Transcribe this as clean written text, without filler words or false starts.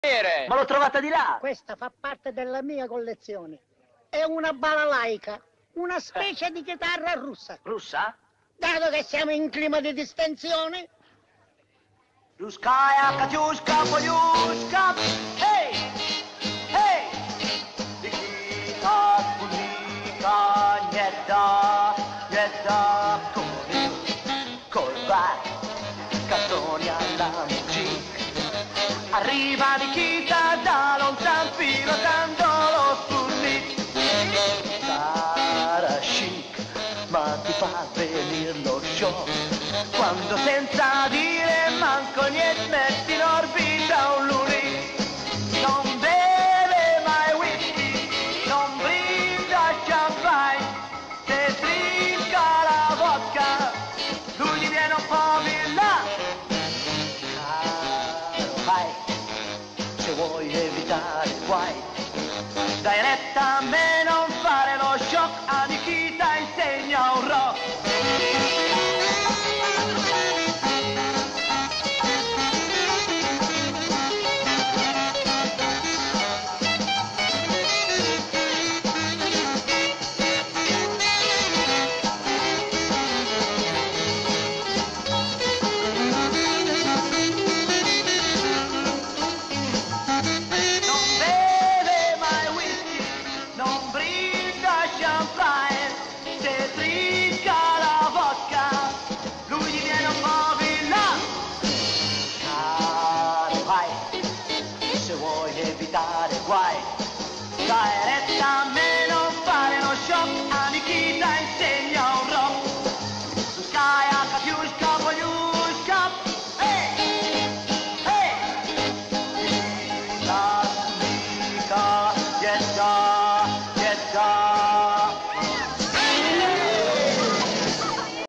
Ma l'ho trovata di là! Questa fa parte della mia collezione. È una balalaica, una specie di chitarra russa. Russa? Dato che siamo in clima di distensione. Ruskaya, Katyushka, Polyushka, hey! Hey! Nikita, Punika, Nieda, Kolba, canzoni alla musica. Arriva Nikita da lontan pilotando lo Sputnik. Sarà chic, ma ti fa venire lo shock. Quando senza dire manco niente metti in orbita un lunì. Non beve mai whisky, non brinda champagne. Se trinca la vodka, lui gli viene un po' villà. Caro, vai, se vuoi evitare guai, dai retta a me, non fare lo shock, a Nikita insegna un rock. Se trinca la vodka, lui gli viene un po' villà. Caro, vai, se vuoi evitare guai, dai retta a me, non fare lo shock.